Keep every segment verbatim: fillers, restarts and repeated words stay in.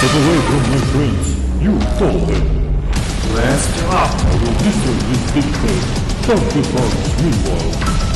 Get away from my friends. You call them. Let's go up. I will destroy this big place. Stop the parts meanwhile.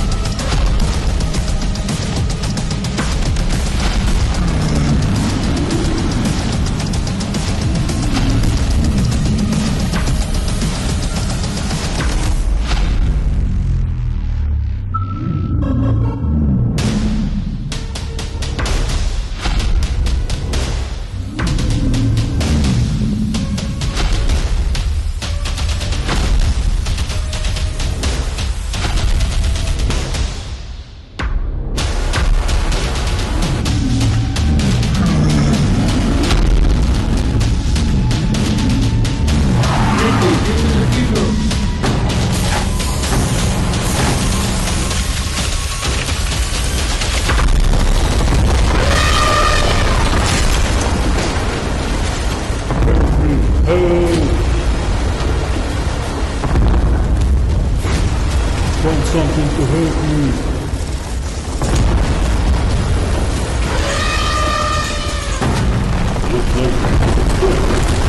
Want something to help me? Looks like it's good.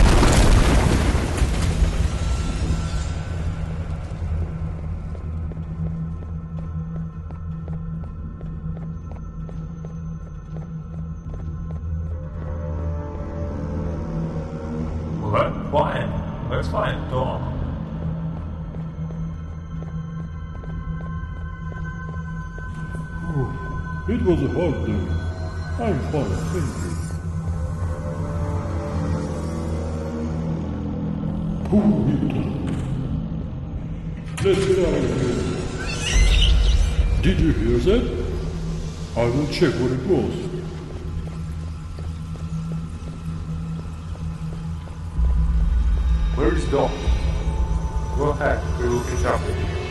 Well, that's fine. That's fine. Go on. It was a hard day. I'm fine, thank you. Who will? Let's get out of here. Did you hear that? I will check what it was. Where's Doc? Go ahead, we will catch up with you.